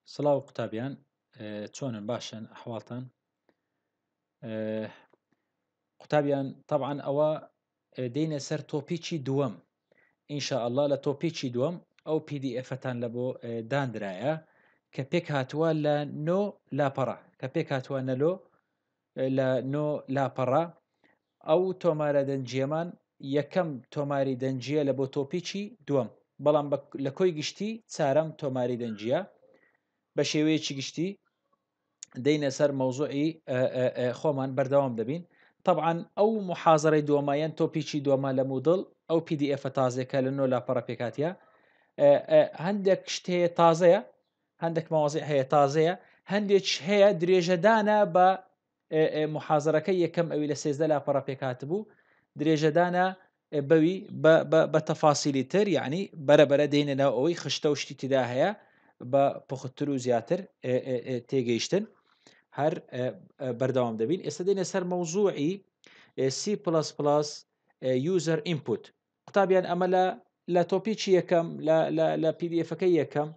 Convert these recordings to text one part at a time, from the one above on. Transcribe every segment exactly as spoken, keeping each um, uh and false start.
سڵاو قوتابیان چۆنن باشن ئەحواڵتان قوتابیان طبعاً ئەوە دێنە سەر تۆپیکی دووەم ئینشاءالله لە تۆپیکی دووەم ئەو پی دی ئەفەتان لە بۆ دانرایە کە پێک هاتووە لە نۆ لاپەڕە کە پێک هاتووە نەلۆ لە نۆ لاپەڕە ئەو تۆمارە دەنجیەمان یەکەم تۆماری دەنجیە لە بۆ تۆپیکی دووەم بەڵام لە کۆی گشتی چارەم تۆماری دەنجیە بە شێوەیەکی گشتی دەینە سەر مەوزوعی خۆمان بەردەوام دەبین طبعاً ئەو محازەرەی دووەمایان تۆپیکی دووەمە لە مودڵ ئەو پی دی ئەفە تازێکە لە نۆ لاپەڕە پێکاتە هەندێک شتەیە تازەیە هەندێک مەوازی هەیە تازەیە هەندێک هەیە درێژەدانە بە محازەرەکەی یەکەم ئەوی لە سێزدە لاپەڕە پێکات بوو درێژەدانە بەوی بە تەفاسیلی تر یعنی بەرەبەرە دێنەوە ئەوەی خشتە و شتی تدا هەیە بە پختتر و زیاتر تێگەیشتن هەر بەردەوام دەبین ئێستا دێنە سەر مەوزوعی سی پلس پلس یوزەر ئینپوت قوتابیان ئەمە لە لە تۆپیکی یەکەم لە پی دی ئەفەکەی یەکەم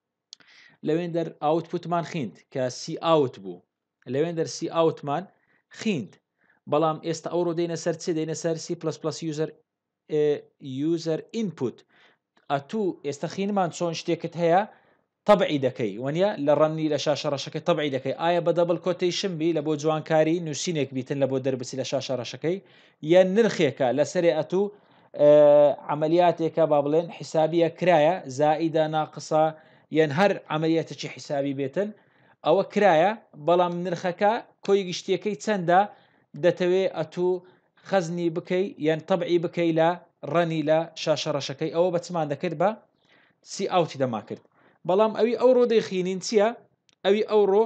لەوێن دەر ئاوتپوتمان خوێند کە سی ئاوت بوو لەوێن دەر سی ئاوتمان خوێند بەڵام ئێستا ئەوڕۆ دێنە سەر چێ دێنە سەر سی پلس پلس یوزەر یوزەر ئینپوت ئەتوو ئێستا خینمان چۆن شتێکت هەیە طبعی دەکەی وەنیە لە ڕەنی لە شاشە ڕەشەکەی طبعی دەکەی ئایا بە دەبل کۆتەیشن بی لە بۆ جوانکاری نووسینێک بیتن لە بۆ دەربسی لە شاشە ڕەشەکەی یان نرخێکە لەسەرێ ئەتوو عملیاتێکە با بڵێن حسابیە کرایە زائیدە ناقسە یان هەر عملیاتێکی حسابی بێتن ئەوە کرایە بەڵام نرخەکە کۆی گشتیەکەی چەندە دەتەوێت ئەتوو خەزنی بکەی یان طبعی بکەی لە ڕەنی لە شاشە ڕەشەکەی ئەوە بە چمان دەکرد بە سی ئاوتی دەما کرد بەڵام ئەوی ئەوڕۆ دەیخینین چییە؟ ئەوی ئەوڕۆ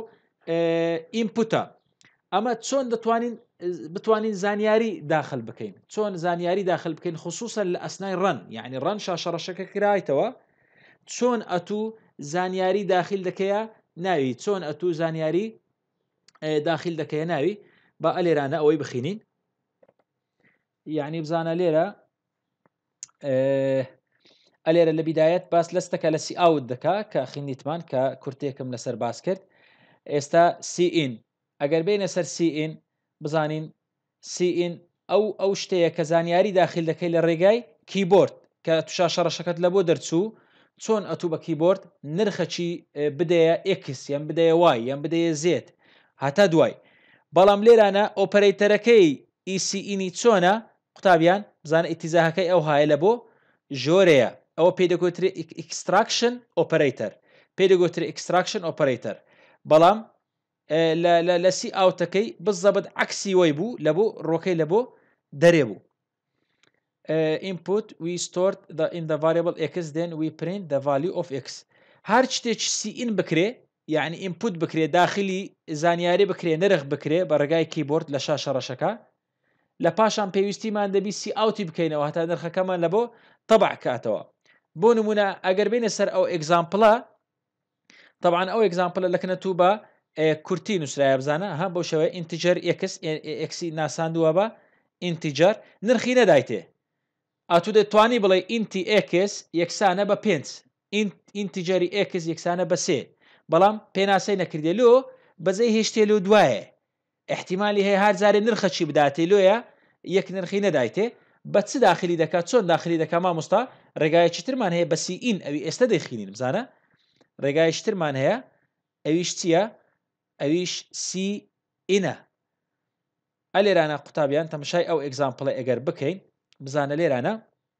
ئینپوتە ئەمە چۆن دەتوانین بتوانین زانیاری داخل بکەین چۆن زانیاری داخل بکەین خصوصا لە ئەسنای ڕەن یعنی ڕەن شاشە ڕەشەکە کرایتەوە چۆن ئەتوو زانیاری داخل دەکەیە ناوی چۆن ئەتوو زانیاری داخل دەکەیە ناوی بە ئەلێرانە ئەوەی بخینین یعنی بزانە لێرە ئەلێرە لە بیدایەت باس لەستەکە لە سی ئاوت دەکا کە خینیتمان کە کورتێکم لەسەر باس کرد ئێستا سیئین ئەگەر بینە سەر سیئین بزانین سیئین ئەو ئەو شتەیە کە زانیاری داخل دەکەی لە ڕێگای کیبۆرد کە تو شاشە ڕەشەکەت لە بۆ دەرچوو چۆن ئەتوو بە کیبۆرد نرخەچی بدەیە ئێکس یان بدەیە وای یان بدەیە زێت هەتا دوای بەڵام لێرانە ئۆپەرەیتەرەکەی ئیسیئینی چۆنە قوتابیان بزانە ئیتیزاهەکەی ئەو هایە لە بۆ ژۆرەیە ئەوە پێ دەگوترێت ئیکستراکشن ئۆپەرەیتەر پێ دەگوترێت ئیکستراکشن ئۆپەرەیتەر بەڵام لە سی ئاوتەکەی بزەبت عکسی وەی بوو لە بۆ ڕۆکەی لە بۆ دەرێ بوو input we stored the in the variable x then we print the value of x هەر شتێکی سیئین بکرێ یعنی input بکرێ داخلی زانیاری بکرێ نرخ بکرێ بە ڕێگای کیبۆرد لە شاشە ڕەشەکە لە پاشان پێویستیمان دەبی سی ئاوتی بکەینەوە هەتا نرخەکەمان لە بۆ طبع کاتەوە بۆ نمونە ئەگەر بینە سەر ئەو ئێگزامپڵە طبعا ئەو ئێگزامپڵە لەکنە تو بە کورتی نووسرایە بزانە ها بۆ شەوەیە ئینتیجەر ئێکس ئێکسی ناساندووە بە ئینتیجەر نرخی نەدایتێ ئاتو دەتوانی بڵێ ئینتی ئێکس یەکسانە بە پێنج ئینتیجەری ئێکس یەکسانە بە سێ بەڵام پێناسەی نەکردێ لۆ بەجێی هێشتێ لۆ دوایە احتیمالی هەیە هەر جارێ نرخەچی بداتێ لۆیە یەک نرخی نەدایتێ بە چ داخلی دەکات چۆن داخلی دەکا مامۆستا ڕێگایەکی ترمان هەیە بە سیئین ئەوی ئێستا دەیخینین بزانە ڕێگایەکی ترمان هەیە ئەویش چییە؟ ئەویش سی ئینە ئەلێرانە قوتابیان تەماشای ئەو ئێگزامپڵە ئەگەر بکەین بزانە لێرانە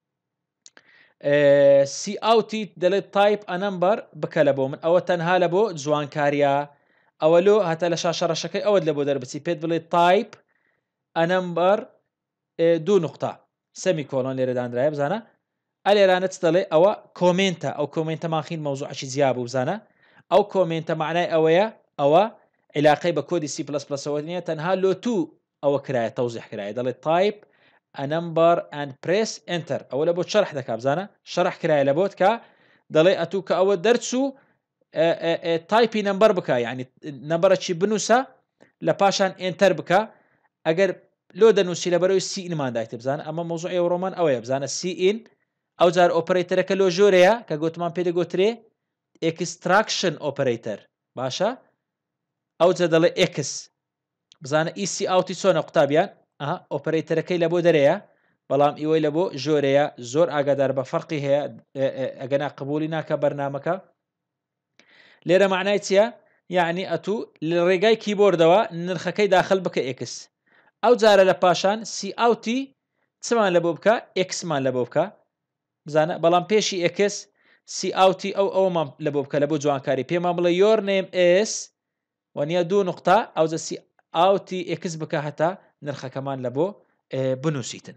سی ئاوتی دەڵێت تایپ ئە نەمبەر بکە لە بۆ من ئەوە تەنها لە بۆ جوانکاریە ئەوە لۆ هەتا لە شاشە ڕەشەکەی ئەوەت لە بۆ دەربچی پێت بڵێت تایپ ئە نەمبەر دوو نقطە سەمی کۆڵۆن لێرە دانرایە بزانە ئەلێرانە چ دەڵێ ئەوە کۆمنتە ئەو کۆمنتە ماخین مەوزوعی زیاب بوو بزانە ئەو کۆمنتە معنای ئەوەیە ئەوە علاقەی بە کۆدی سی پلس پلسەوە نیە تەنها لۆ تو ئەوە کرایە تەوزیح کرایە دەڵێت تایپ a number and press enter ئەوە لە بۆ شەرح دەکا بزانە شەرح کرایە لە بۆت کە دەڵێ ئەتوو کە ئەوە دەرچوو تایپی نمبەر بکە یعنی نمبەرەکی بنووسە لە پاشان ئێنتەر بکە ئەگەر لۆ دەنووسی لە بەرەوەی سیئینمان دایتە بزانە ئەمە مۆزوعی ئەوڕۆمان ئەوەیە بزانە سیئین ئەو جار ئۆپەرەیتەرەکە لۆ ژۆرەیە کە گوتمان پێ دەگوترێ extraction operator باشە ئەو جە دەڵێ x بزانە ئیسی ئاوتی چۆنە قوتابیان ئەها ئۆپەرەیتەرەکەی لە بۆ دەرەیە بەڵام ئیوەی لە بۆ ژۆرەیە زۆر ئاگادار بە فەرقی هەیە ئەگەنا قبولی ناکە بەرنامەکە لێرە معنای چییە یعنی ئەتوو لە ڕێگای کیبۆردەوە نرخەکەی داخل بکە x ئەو جارە لە پاشان سی ئاوتی چمان لە بۆ بکە xمان لە بۆ بکە بزانە بەڵام پێشی x سی ئاوتی ئەو ئەومان لە بۆ بکە لە بۆ جوانکاری پێمان بڵێ your name is وانە دوو نقطە ئەو جە سی ئاوتی x بکە هەتا نرخەکەمان لە بۆ بنووسیتن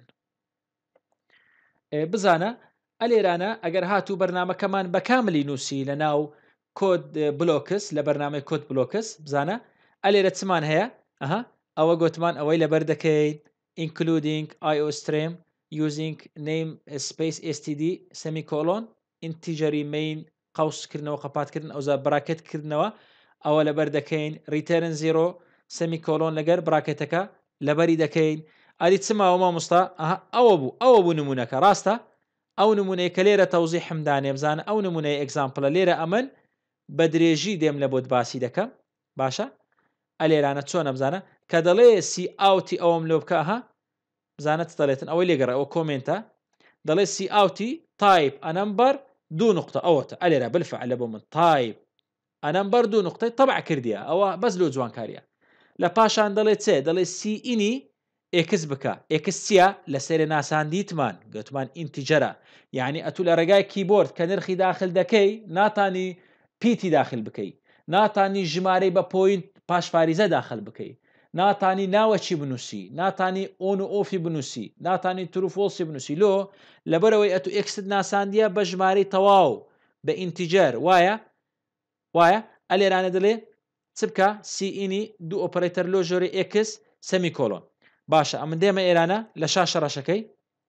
بزانە ئەلێرانە ئەگەر هاتوو بەرنمەکەمان بە کاملی نووسی لە ناو کۆد بلۆکس لە بەرنامەی کۆد بلۆکس بزانە ئەلێرە چمان هەیە ئەها ئەوە گوتمان ئەوەی لەبەر دەکەیت including iostream using name space std semicolon integery main قوسکردنەوە قەپاتکردن ئەوزا براکەتکردنەوە ئەوە لەبەر دەکەین return zero semicolon لەگەر براکەتەکە لەبەری دەکەین ئەری چماوە مامۆستا ئەوە بوو ئەوە بوو نمونونەکە ڕاستە ئەو نمونەیە کە لێرە تەوزی حمدانێ بزانە ئەو نمونەیە ئەگزامپڵە لێرە ئەمن بە درێژی دێم لە بۆت باسی دەکەم باشە ئەلێرانە چۆنە بزانە کە دەڵێ سی ئاوتی ئەوم لۆ بکە ها بزانەت دەڵێتن ئەوەی لێگەڕە ئەوە کۆمنتە دەڵێ سی ئاوتی تایپ ئەنەمبەر دوو نقطە ئەوەتە ئەلێرە بالفعل بۆ من تایپ ئەنەمبەر دوو نقطەی طبع کردیە ئەوە بەس لۆ جوانکاریە لە پاشان دەڵێ چێ دەڵێ سی ئینی ئێکس بکە ئێکس چییە لە سێرە ناساندیتمان گوتمان ئینتیجەرە یعنی ئەتوو لە ڕێگای کیبۆرد کە نرخی داخل دەکەی ناتانی پیتی داخل بکەی ناتانی ژمارەی بە پۆینت پاشفاریزە داخل بکەی ناتانی ناوەچی بنووسی ناتانی ئۆن و ئۆفی بنووسی ناتانی تروفۆسی بنووسی لۆ لەبەرەوەی ئەتو ئێکست ناساندیە بە ژمارەی تەواو بە ئینتیجەر وایە وایە ئەلێرانە دەڵێ چ بکە سی ئینی دوو ئۆپەرەیتەر لۆ ژۆری ئێکس سەمیکۆلۆن باشە ئەمن دێمە ئێرانە لە شاشە ڕەشەکەی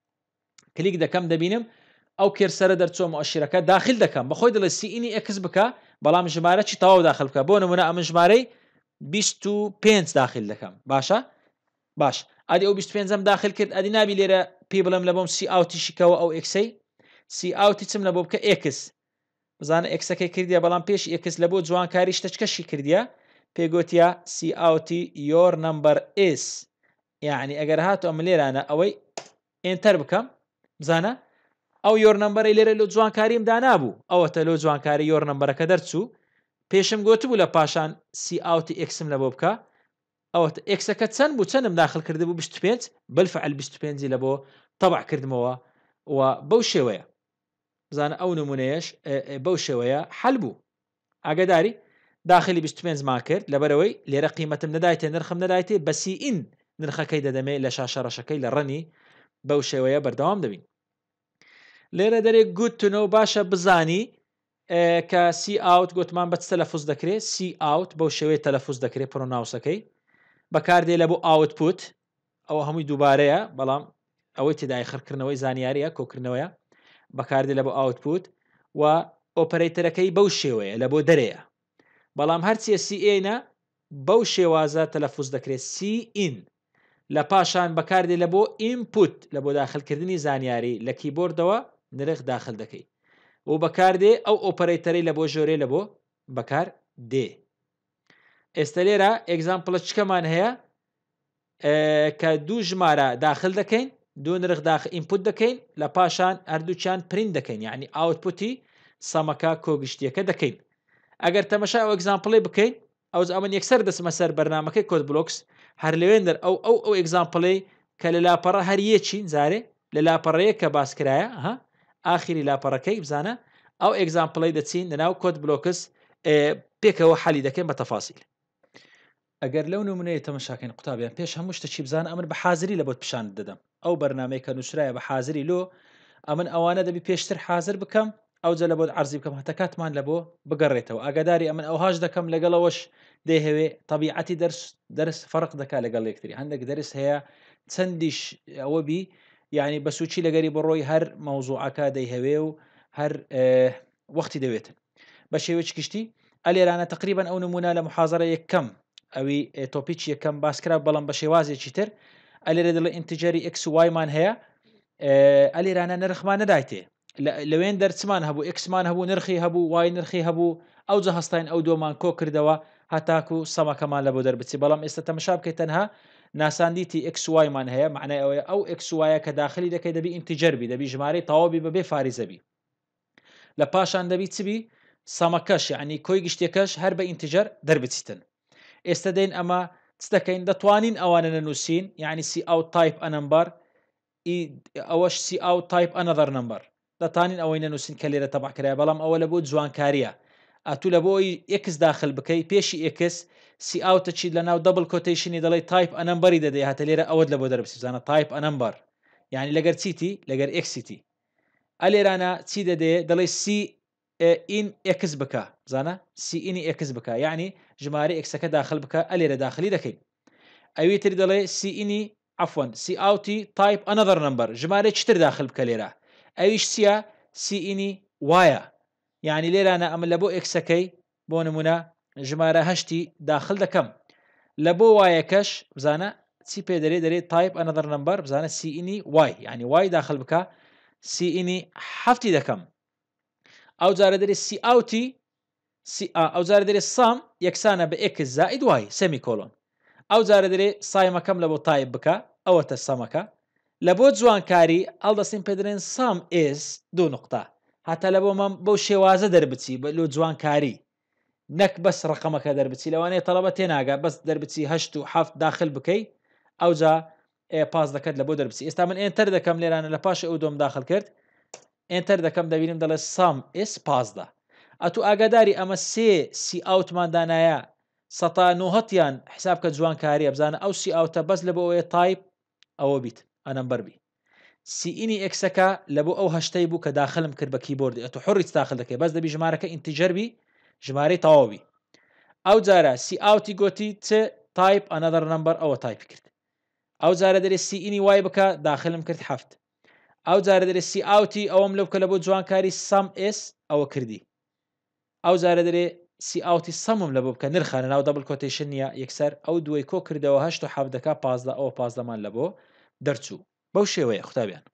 کلیک دەکەم دەبینم ئەو کێرسەرە دەرچۆم ئەشیرەکە داخل دەکەم بەخۆی دەڵێ سی ئینی ئێکس بکە بەڵام ژمارە چی تەواو داخل بکە بۆ نمونە ئەمە ژمارەی بیست و پێنج داخل دەکەم باشە باش ئەدی ئەو بیست و پێنجەم داخل کرد ئەدی نابی لێرە پێی بڵم لە بۆم سی ئاوتیشیکەوە ئەو ئێکسەی سی ئاوتی چم لە بۆ بکە ئێکس بزانە ئێکسەکەی کردیە بەڵام پێش ئێکس لە بۆ جوانکاری شتەچکەشی کردیە پێگوتیە سی ئاوتی یۆر نمبەر ئس یعنی ئەگەر هاتو ئەم لێرانە ئەوەی ئێنتەر بکەم بزانە ئەو یۆر نمبەری لێرە لە جوانکاریم دانابوو ئەوەتە لۆ جوانکاری یۆر نمبەرەکە دەرچوو پێشم گوتبوو لە پاشان سی ئاوتی ئێکسم لە بۆ بکە ئەوەتە ئێکسەکە چەند بوو چەندم داخل کرده بوو بیست و پێنج بالفعل بیست و پێنج لە بۆ تەبع کردمەوە و بەو شێوەیە بزانە ئەو نمونەیەش بەو شێوەیە حەل بوو ئاگاداری داخلی بیست و پێنج ما کرد لەبەرەوەی لێرە قیمەتم نەدایتێ نرخم نەدایتێ بەسی ئین نرخەکەی دەدەمێ لە شاشە ڕەشەکەی لە ڕەنی بەو شێوەیە بەردەوام دەبین لێرە دەرێک گوتنەوە باشە بزانی کە سی ئاوت گوتمان بە تەلەفوز دەکرێت سی ئاوت بەو شێوەیە تەلەفوز دەکرێت پرۆناوسەکەی بەکاردێ لە بۆ ئاوتپوت ئەوە هەمووی دووبارەیە بەڵام ئەوەی تێدای خڕکردنەوەی زانیاریە کۆکردنەوەیە بەکاردێ لە بۆ ئاوتپوت و ئۆپەرەیتەرەکەی بەو شێوەیە لە بۆ دەرەیە بەڵام هەرچیە سی ئێنە بەو شێوازە تەلەفوز دەکرێت سی ئین لە پاشان بەکاردێ لە بۆ ئینپوت لە بۆ داخلکردنی زانیاری لە کیبۆردەوە نرخ داخل دەکەی و بەکاردێ ئەو ئۆپەرەیتەرەی لە بۆ ژۆرێ لە بۆ بەکار دێ ئێستا لێرە ئێگزامپڵە چکەمان هەیە کە دوو ژمارە داخل دەکەین دوو نرخ داخل ئینپوت دەکەین لە پاشان هەردووچیان پرین دەکەین یعنی ئاوتپوتی سەمەکە کۆگشتیەکە دەکەین ئەگەر تەمەشا ئەو ئێگزامپڵی بکەین ئەو ئەمن یەکسەر دەسمە سەر بەرنامەکەی کۆد بلۆکس هەر لەوێندەر ئەو ئەو ئەو ئێگزامپڵی کە لە لاپەڕە هەر یەکین زارێ لە لاپەڕەیە کە باسکرایە ها ئاخری لاپەڕەکەی بزانە ئەو ئێگزامپڵی دەچین لەناو کۆد بلۆکس پێکەوە حەلی دەکەین بە تەفاسیل ئەگەر لەو نمونەیە تەمەشاکەین قوتابیان پێش هەموو شتە چی بزانە ئەمن بە حازری لە بۆت پیشان دەدەم ئەو بەرنامەیە کە نووسرایە بە حازری لۆ ئەمن ئەوانە دەبی پێشتر حازر بکەم ئەو جە لە بۆت عەرزی بکەم هەتە کاتمان لە بۆ بگەڕێتەوە ئاگاداری ئەمن ئەوهاش دەکەم لەگەڵەوەش دەیهەوێ طبیعەتی دەرس دەرس فەرق دەکا لەگەڵ یەکتری هەندێک دەرس هەیە چەندیش ئەوە بی یعنی بەسوچی لەگەری بڕۆی هەر مەوزوعەکە دەیهەوێ و هەر وەختی دەوێتن بە شێوەیەک گشتی ئەلێرانە تقریبا ئەو نمونە لە محازەرە یەکەم ئەوی تۆپیچ یەکەم باسکرا بەڵام بە شێوازێکی تر ئەلێرە دەڵێ ئینتیجەری ئەکس وایمان هەیە ئەلێرانە نرخمان نەدایتێ لەوێن دەرچمان هەبوو ئکسمان هەبوو نرخی هەبوو وای نرخی هەبوو ئەو جە هەستین ئەو دۆمان کۆ کردەوە هەتاکو سەمەکەمان لە بۆ دەربچی بەڵام ئێستا تەمەشا بکەیت تەنها ناساندیتی ئکس وایمان هەیە معنای ئەوەیە ئەو ئکس وایە کە داخلی دەکەی دەبی ئینتیجەربی دەبی ژمارەی تەواوی بەبێ فاریزەبی لە پاشان دەبی چبی سەمەکەش یعنی کۆی گشتێکەش هەر بە ئینتیجەر دەربچیتن ئێستا دەین ئەمە چ دەکەین دەتوانین ئەوانە نەنووسین یعنی سی ئاو تایپ ئەنەمبەر ئەوەش سی ئاو تایپ ئەنەدەر نمبەر دەتانین ئەوەی نەنووسین کە لێرە تەبعکرای بەڵام ئەوە لە بۆ جوانکاریە ئەتوو لە بۆی ئکس داخل بکەی پێشی ئکس سی ئاوتە چیت لە ناو دەبل کۆتیشنی دەڵی تایپ ئەنەمبەری دەدەی هاتە لێرە ئەوەت لە بۆ دەربسی بزانە تایپ ئەنەمبەر یعنی لەگەر چیتی لەگەر ئکسیتی ئەلێرانە چی دەدێ دەڵی سی ئین ئکس بکە بزانە سی ئینی ئکس بکە یعنی ژمارە ئکسەکە داخل بکە ئەلێرە داخلی دەکەین ئەوی تر دەڵێ سی ئینی عفوا سی ئاوتی تایپ ئەنەدەر نمبەر ژمارە چتر داخل بکە لێرە ئەویش چییە سی ئینی وایە یعنی لێرانە ئەمە لە بۆ ئکسەکەی بۆ نمونە ژمارە هەشتی داخل دەکەم لە بۆ وایەکەش بزانە چی پێ دەرێ دەرێت تایپ ئەنەدەر نمبەر بزانە سی ئینی وای یعنی وای داخل بکە سی ئینی هەفتی دەکەم ئەو جارە دەرێت سی ئاوتی ئەو جارە دەرێت سام یەکسانە بە ئکس زائید وای سەمی کۆلۆن ئەو جارە دەرێت سایمەکەم لە بۆ تایپ بکە ئەوەتە سەمەکە لە بۆ جوانکاری هەڵدەستین پێدرێن سام ئس دوو نقطە هەتا لە بۆ من بەو شێوازە دەربچی بە لۆ جوانکاری نەک بەس ڕقەمەکە دەربچی لەوانەیە تەڵەبە تێناگە بەس دەربچی هەشت و هەفت داخل بکەی ئەوجا پاس دەکەت لە بۆ دەربچی ئێستا من ئێنتەر دەکەم لێرانە لە پاش ئەو دۆم داخل کرد ئێنتەر دەکەم دەبینم دەڵێ سام ئس پازدە ئەتوو ئاگاداری ئەمە سێ سی ئاوتماندانایە سەتا نۆهەتیان حساب کە جوانکاریە بزانە ئەو سی ئاوتە بەس لە بۆ ئەوەیە تایپ ئەوە بیت ئەنەمبەر بی سی ئینی ئکسەکە لە بۆ ئەو هەشتەی بوو کە داخلم کرد بە کیبۆردی ئەتو حڕیت داخل دەکەی بەس دەبی ژمارەکە ئینتیجەربی ژمارەی تەواوی ئەو جارە سی ئاوتی گوتی چ تایپ ئەنەدەر نمبەر ئەوە تایپی کرد ئەو جارە دەرێت سی ئینی وای بکە داخلم کرد هەفت ئەو جارە دەرێت سی ئاوتی ئەوەم لەو کە لە بۆ جوانکاری سام ئس ئەوە کردی ئەو جارە دەرێت سی ئاوتی سەمم لە بۆ بکە نرخانە ناو دەبل کۆتیشن نیە یەکسەر ئەو دوای کۆ کردەوە هەشت و حەفت دەکا پازدە ئەوە پازدەمان لە بۆ دەرچوو بەو شێوەیە خوتابیان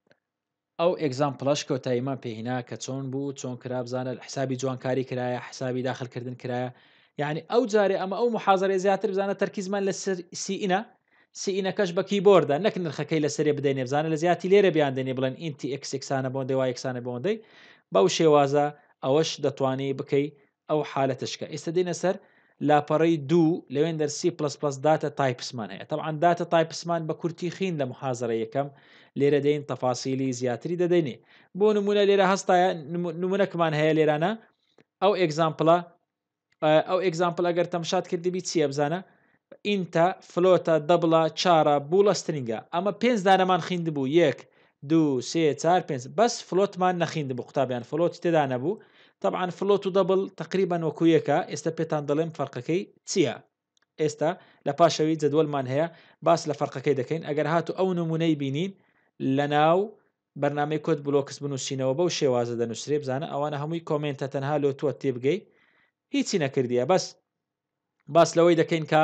ئەو ئێگزامپڵەش کۆتاییمان پێهینا کە چۆن بوو چۆن کرا بزانە حسابی جوانکاری کرایە حسابی داخلکردن کرایە یعنی ئەو جارێ ئەمە ئەو محازەرە زیاتر بزانە تەرکیزمان لە سیئینە سیئینەکەش بە کیبۆردا نەک نرخەکەی لەسەرێ بدەینێ بزانە لە زیاتی لێرە بیان دێنێ بڵێن ئینتی ئکس یەکسانە بۆندەی وای یەکسانە بۆندەی بەو شێوازە ئەوەش دەتوانی بکەی ئەو حالەتشکە ئێستا دێنە سەر لاپەڕەی دوو لەوێن دەر سی پلس پلس داتە تایپسمان هەیە طبعا داتە تایپسمان بە کورتی خین لە محازەرە یەکەم لێرە دەین تەفاسیلی زیاتری دەدەینێ بۆ نمونە لێرە هەستایە نمونەکمان هەیە لێرانە ئەو ئێگزامپڵە ئەو ئێگزامپڵ ئەگەر تەمشات کردبی چییە بزانە ئینتە فلۆتە دەبڵە چارە بوو لە سترینگە ئەمە پێنج دانەمان خوێند بوو یەک دوو سێ چار پێنج بەس فلۆتمان نەخوێند بوو قوتابیان فلۆتی تێدا نەبوو طبعا فلۆت و دەبڵ تقریبا وەکو یەکە ئێستا پێتان دەڵێم فەرقەکەی چییە ئێستا لە پاشەوی جەدوەلمان هەیە باس لە فەرقەکەی دەکەین ئەگەر هاتو ئەو نمونەی بینین لە ناو بەرنامەی کۆت بلۆکس بنووسینەوە بەو شێوازە دەنووسێ بزانە ئەوانە هەمووی کۆمنتە تەنها لۆ تۆ تێبگەی هیچی نەکردیە بەس باس لەوەی دەکەین کە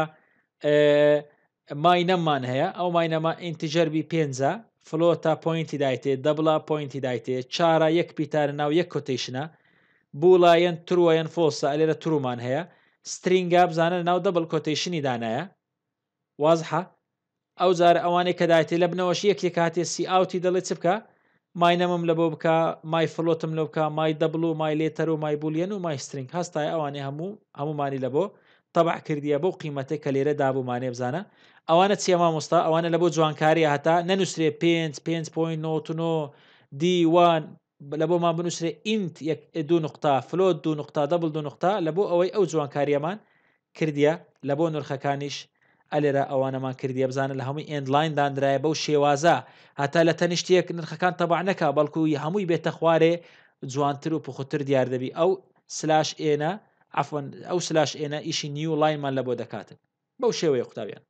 ماینەممان هەیە ئەو ماینەمە ئینتیجەربی پێنجە فلۆتە پۆینتی دایتێ دەبڵە پۆینتی دایتێ چارە یەک پیتارە ناو یەک کۆتیشنە بوڵایەن تروەیەن فۆسە ئەلێرە ترومان هەیە سترینگە بزانە ناو دەبڵ کۆتیشنی دانایە وازحە ئەو جارە ئەوانەی کە دایتێ لە بنەوەش یەکێک هاتێ سی ئاوتی دەڵێ چ بکە ماینەمم لە بۆ بکە مای فلۆتم لە بکە مای دەبڵ و مای لێتەر و مای بولیەن و مای سترینگ هەستای ئەوانەی هەموو هەمومانی لە بۆ تەبع کردیە بۆ قیمەتێک کە لێرە دابوومانێ بزانە ئەوانە چیە مامۆستا ئەوانە لە بۆ جوانکاری هەتا نەنووسێ پێنج پێنج پۆینت نۆ دیوان لە بۆمان بنووسێ ئینت دوو نقطە فلۆت دوو نقطە دەبڵ دوو نقطە لە بۆ ئەوەی ئەو جوانکاریەمان کردیە لە بۆ نرخەکانیش ئەلێرە ئەوانەمان کردیە بزانە لە هەمووی ئێندلاین دانرایە بەو شێوازە هەتا لە تەنیشتێک نرخەکان تەبع نەکا بەڵکوی هەمووی بێتە خوارێ جوانتر و پوختر دیار دەبی ئەو سلاش ئێنە عفوان ئەو سلاش ئێنە ئیشی نیو لاینمان لە بۆ دەکاتن بەو شێوەیە قوتابیان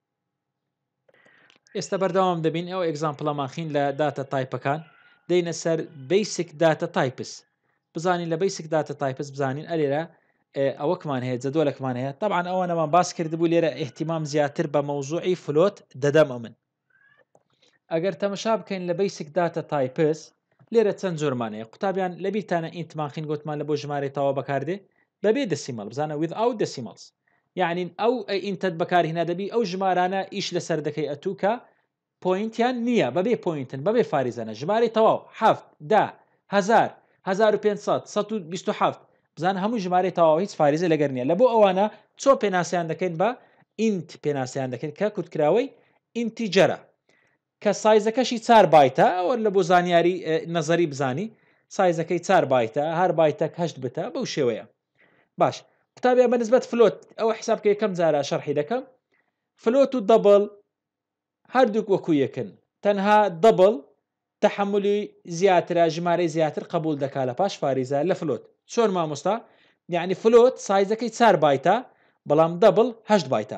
ئێستا بەردەوام دەبین ئەو ئێگزامپڵەمان خین لە داتە تایپەکان دەینە سەر بیسیک داتە تایپس بزانین لە بیسیک داتە تایپس بزانین ئەلێرە ئەوەکمان هەیە جەدوەلێکمان هەیە طبعا ئەوانەمان باس کردبوو لێرە احتیمام زیاتر بە مەوزوعی فلۆت دەدەمە من ئەگەر تەمەشا بکەین لە بیسیک داتە تایپس لێرە چەند جۆرمانەیە قوتابیان لەبیرتانە ئینتماخین گوتمان لە بۆ ژمارە تەواو بەکاردێ بەبێ دەسیمەڵ بزانە without decimals یعنی ئەو ئینتەت بەکارهێنا دەبی ئەو ژمارانە ئیش لەسەر دەکەی ئەتووکە پوینتیان نییە بەبێ پوینتن بەبێ فارزانە ژمارە تەواو هەفت دا هزار هزار و پێنجسەد سەد و بیست و هەفت بزان هەموو ژمارە تەواو هیچ فارزە لەگەر نییە لە بۆ ئەوانە چۆ پێناسییان دەکەین بە ئینت پێناسییان دەکەین کە کوتکراوەی ئینتیجەرە کە سایزەکەشی چار بایتە ئەوە لە بۆ زانیاری نەزەری بزانی سایزەکەی چار بایتە هەر بایتەک هەشت بتە بەو شێوەیە باش قوتابیان بەنسبەت فلۆت ئەوە حسابکە یەکەم جارە شەرحی دەکەم فلۆت و دەبڵ هەردووک وەکو یەکن تەنها دەبڵ تەحملی زیاترە ژمارەی زیاتر قبول دەکا لە پاش فاریزە لە فلۆت چۆن مامۆستا یعنی فلۆت سایزەکەی چار بایتە بەڵام دەبڵ هەشت بایتە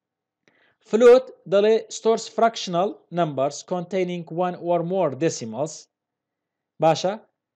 فلۆت دەڵێ stores fractional numbers containing one or more decimals باشە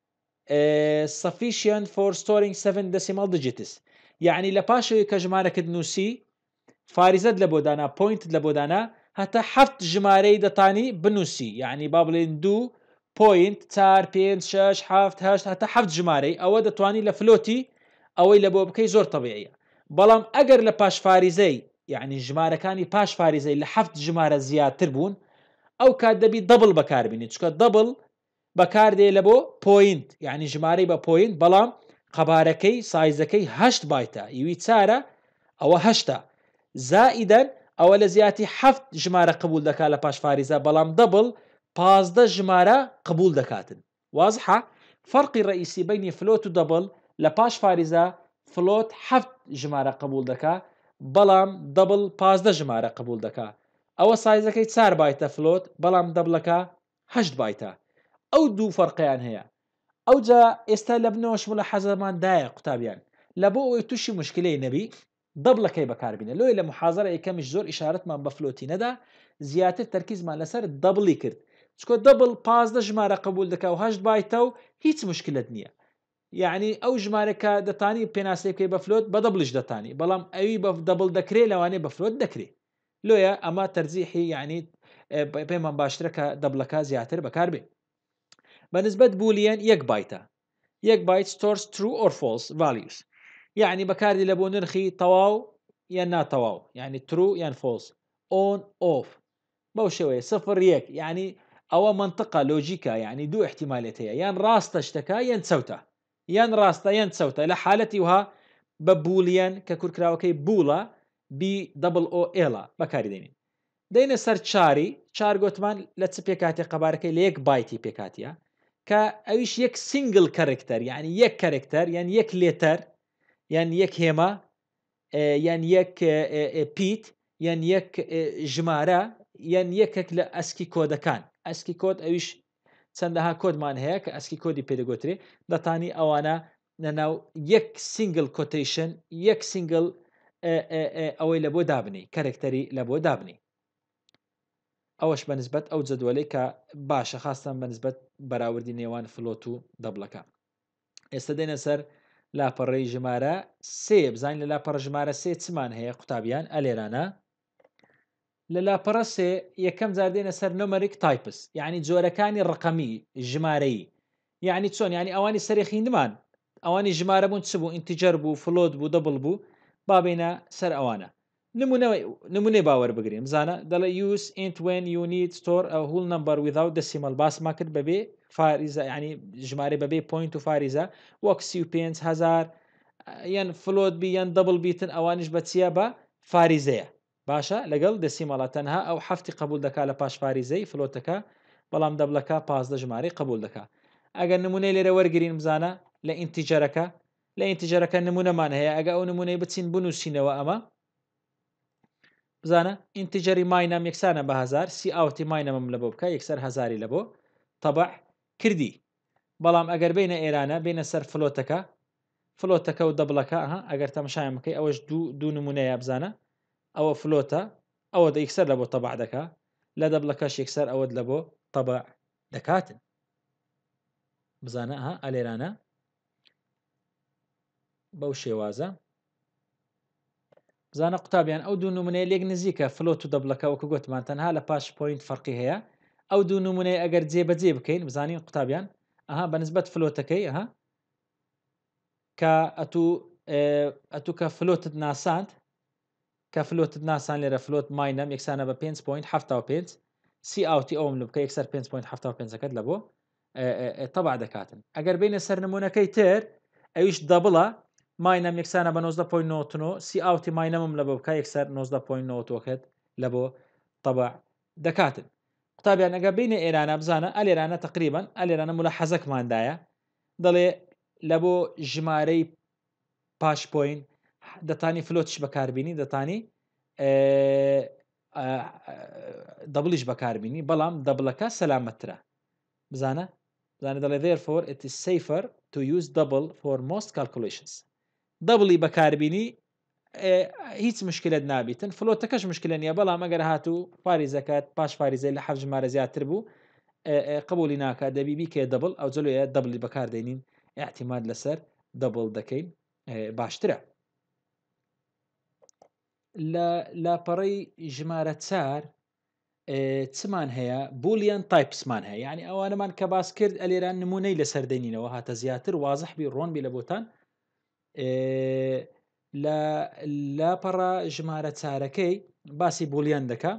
sufficient for storing seven decimal digits یعنی لە پاشەوەی کە ژمارەکەت نووسی فارزەت لە بۆدانا پوینتت لە بۆدانا هەتا حەفت ژمارەی دەتانی بنووسی یعنی با بڵێن دوو پوینت چار پێنج شەش حەفت هەشت هەتا حەفت ژمارەی ئەوە دەتوانی لە فلۆتی ئەوەی لە بۆ بکەی زۆر تەبیعیە بەڵام ئەگەر لە پاش فارزەی یعنی ژمارەکانی پاش فارزەی لە حەفت ژمارە زیاتر بوون ئەو کات دەبی دەبڵ بەکاربینی چکە دەبڵ بەکاردێ لە بۆ پوینت یعنی ژمارەی بە پوینت بەڵام قەبارەکەی سایزەکەی هەشت بایتە ئیوی چارە ئەوە هەشتا زائیدەن ئەوە لە زیاتی حەفت ژمارە قبول دەکات لە پاش فارزە بەڵام دەبڵ پازدە ژمارە قبول دەکاتن وازحە فەرقی ڕئیسی بینی فلۆت و دەبڵ لە پاش فارزە فلۆت حەفت ژمارە قبول دەکات بەڵام دەبڵ پازدە ژمارە قبول دەکات ئەوە سایزەکەی چار بایتە فلۆت بەڵام دەبڵەکە هەشت بایتە ئەو دوو فەرقیان هەیە ئەوجا ئێستا لە بنەوەش مڵە حەزەماندایە قوتابیان لە بۆ ئەوەی تووشی مشکلەی نەبی دەبڵەکەی بەکاربینە لۆی لە محازەرە یەکەمیش زۆر ئیشارەتمان بە فلۆتی نەدا زیاتر تەرکیزمان لەسەر دەبڵی کرد چکۆ دەبڵ پازدە ژمارە قبول دەکا و هەشت بایتە و هیچ مشکلت نییە یعنی ئەو ژمارەکە دەتانی پێناسەکەی بە فلۆت بە دەبڵش دەتانی بەڵام ئەوی بە دەبڵ دەکرێت لەوانەیە بە فلۆت دەکرێت لۆیە ئەمە تەرجیحی یعنی پێمان باشترەکە دەبڵەکە زیاتر بەکاربێ بەنسبەت بولیەن یەک بایتە یەک بایت stores true or false values یعنی بەکاردی لە بۆ نرخی تەواو یان ناتەواو یعنی true یان false on off بەو شێوەیە سفر یەک یعنی ئەوە منطقە لۆجیکە یعنی دوو احتیمالێت هەیە یان ڕاستە شتەکە یان چەوتە یان ڕاستە یان چەوتە لە حالەتی وها بە بولیەن کە کورکراوەکەی بوڵە بی دبل ئۆ ئێڵە بەکاری دێنین دەینە سەر چاری چار گوتمان لە چ پێکاتی قەبارەکەی لە یەک بایتی پێکاتیە کە ئەویش یەک سینگل کارکتەر یعنی یەک کارکتەر یان یەک لێتەر یان یەک هێمە یان یەک پیت یان یەک ژمارە یان یەکێک لە ئەسکی کۆدەکان ئەسکی کۆد ئەویش چەندەها کۆدمان هەیە کە ئەسکی کۆدی پێدەگوترێ دەتانی ئەوانە لەناو یەک سینگل کۆتیشن یەک سینگل ئەوەی لە بۆ دابنی کارکتەری لە بۆ دابنی ئەوەش بەنسبەت ئەو جدوەلەی کە باشە خاستان بەنسبەت بەراوردی نێوان فلۆت و دەبڵەکە ئێستا دێنە سەر لاپەڕەی ژمارە سێ بزانین لە لاپەڕە ژمارە سێ چمان هەیە قوتابیان ئەلێرانە لە لاپەڕە سێ یەکەم جار دێنە سەر نۆمەریک تایپس یعنی جۆرەکانی ڕقەمی ژمارەی یعنی چۆن یعنی ئەوانی سەرێخینمان ئەوانی ژمارە بوون چ بوو ئینتیجەر بوو فلۆت بوو دەبڵ بوو بابینە سەر ئەوانە نمونەی باوەڕ بگرین بزانە دەڵێ use int when you need store a whole number without decimal باسما کرد بەبێ فارزە یعنی ژمارە بەبێ پوینت و فارزە وەک سی و پێنج هەزار یان فلۆت بی یان دەبڵ بیتن ئەوانش بە چیە بە فارزەیە باشە لەگەڵ دەسیمەڵە تەنها ئەو حەفتی قبول دەکا لە پاش فارزەی فلۆتەکە بەڵام دەبڵەکە پازدە ژمارەی قبول دەکا ئەگەر نمونەی لێرە وەرگین بزانە لە ئینتیجەرەکە لە ئینتیجەرەکە نمونەمان هەیە ئەگە ئەو نمونەی بچین بنووسینەوە ئەمە بزانە ئینتیجەری ماینام یەکسانە بە هزار سی ئاوتی ماینەمەم لە بۆ بکە یەکسەر هەزاری لە بۆ تەبع کردی بەڵام ئەگەر بینە ئێرانە بینە سەر فلۆتەکە فلۆتەکە و دەبڵەکە ها ئەگەر تەماشایان بکەی ئەوەش دوو دوو نمونەیە بزانە ئەوە فلۆتە ئەوە دە یەکسەر لە بۆ تەبع دەکا لە دەبڵەکەش یەکسەر ئەوەت لە بۆ تەبع دەکاتن بزانە ها ئەلێرانە بەو شێوازە بزانە قوتابیان ئەو دوو نمونەیە لێک نزیکە فلۆت و دەبڵەکە وەکو گوتمان تەنها لە پاش پوینت فەرقی هەیە ئەو دوو نمونەیە ئەگەر جێبەجێ بکەین بزانین قوتابیان ئەها بەنسبەت فلۆتەکەی ئەها کە ئەتوو ئەتوو کە فلۆتت ناساند کە فلۆتت ناسان لێرە فلۆت ماینەم یەکسانە بە پێنج پوینت هەفتە و پێنج سی ئاوتی ئەوم لە بکە یەکسەر پێنج پوینت هەفتە و پێنجەکەت لە بۆ تەبع دەکاتن ئەگەر بینە سەر نمونونەکەی تر ئەویش دەبڵە ماینەم یەکسانە بە نۆزدە پوینت نۆ سی ئاوتی ماینەمم لە بۆ بکە یەکسەر نۆزدە پوینت نۆکت لە بۆ تەبع دەکاتن قوتابیان ئەگە بینە ئێرانە بزانە ئەلێرانە تقریبان ئەلێرانە مولە حەزەکماندایە دەڵێ لە بۆ ژمارەی پاش پوین دەتانی فلۆتش بەکاربیینی دەتانی دەبلیش بەکاربیینی بەڵام دەبلەکە سەلامەترە بزانە بزانە دەڵێ therefore it is safer to use double for most calculations دەبلی بەکاربیینی هیچ مشکلت نابیتن فلۆتەکەش مشکلە نیە بەڵام ئەگەر هاتوو فاریزەکەت پاش فاریزەی لە حەف ژمارە زیاتر بوو قبولی ناکە دەبی بیکێ دەبڵ ئەو جلویە دەبلی بەکاردێنین احتیماد لەسەر دەبڵ دەکەین باشترە لە لاپەڕەی ژمارە چار چمان هەیە بولیان تایپسمان هەیە یعنی ئەوانەمان کە باس کرد ئەلێران نمونەی لەسەردەنینەوە هاتە زیاتر وازحبی ڕۆنبی لە بۆتان لە لاپەڕە ژمارە چارەکەی باسی بولیان دەکا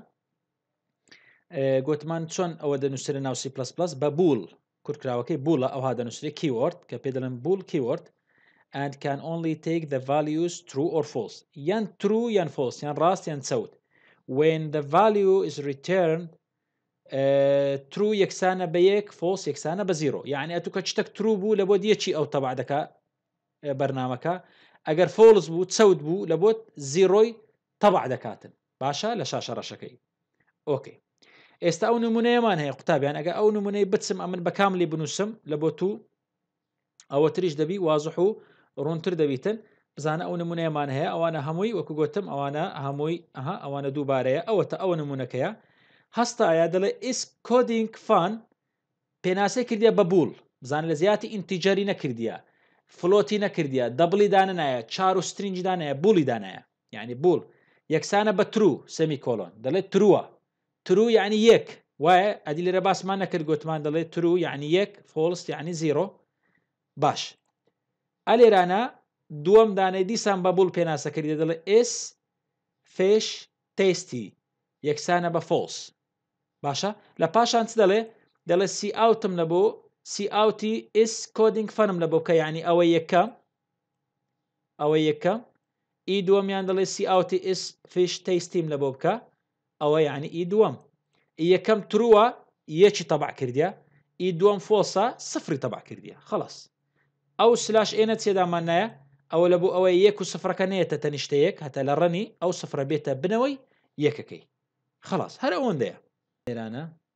گوتمان چۆن ئەوە دەنووسرە ناو سی پلس پلس بە بول کورتکراوەکەی بوڵە ئەوها دەنووسێت کیورد کە پێ دەڵێن بول کیورد and can only take the values true or false یان true یان false یان ڕاست یان چەوت when the value is returned uh, true یەکسانە بە یەک false یەکسانە بە زیرۆ یعنی ئەتوو کە چتەک true بوو لە بۆ دیەکی ئەو تەبع دەکا بەرنامەکە ئەگەر false بوو چەوت بوو لە بۆ زیرۆی تەبع دەکاتن باشە لە شاشە ڕەشەکەی ئۆکەی ئێستا ئەو نمونەیەمان هەیە قوتابیان ئەگە ئەو نمونەی بچم ئەمن بە کاملی بنووسم لە بۆ تو ئەوە تریش دەبی وازح و ڕوونتر دەبیتن بزانە ئەو نمونەیەمان هەیە ئەوانە هەمووی وەکو گوتم ئەوانە هەمووی ئەها ئەوانە دووبارەیە ئەوەتە ئەوە نمونونەکەیە هەستایە دەڵێ ئیس کۆدینگ فان پێناسەی کردیە بە بول بزانە لە زیاتی ئینتیجەری نەکردیە فلۆتی نەکردیە دەبڵی دانایە چار و سترنجی دانایە بولی دانایە یعنی بول یەکسانە بە ترو سەمی کۆلۆن دەڵێت ترووە ترو یعنی یەک وایە ئەدی لێرە باسمان نەکرد گوتمان دەڵێت ترو یعنی یەک فۆلس یعنی زیرۆ باش ئەلێرانە دووەم دانەی دیسان بە بول پێناسە کردی دەڵێ ئس فێش تێستی یەکسانە بە فۆلس باشە لە پاشان چ دەڵێ دەڵێ سی ئاوتم لە بۆ سی ئاوتی ئس کۆدینگ فەنم لە بۆ بکە یعنی ئەوە یەکەم ئەوە یەکەم ئی دووەمیان دەڵێ سی ئاوتی ئس فێش تێستیم لە بۆ بکە ئەوە یعنی ئی دووەم یەکەم ترووە یەکی تەبع کردیە ئی دووەم فۆسە سفری تەبع کردیە خلاص ئەو سلاش ئێنە چێدامان نایە ئەوە لە بۆ ئەوەی یەک و سفرەکە نێتە تەنیشتە یەک هەتا لە ڕەنی ئەو سفرە بێتە بنەوەی یەکەکەی خلاص هەر ئەوەندەیە لێرانە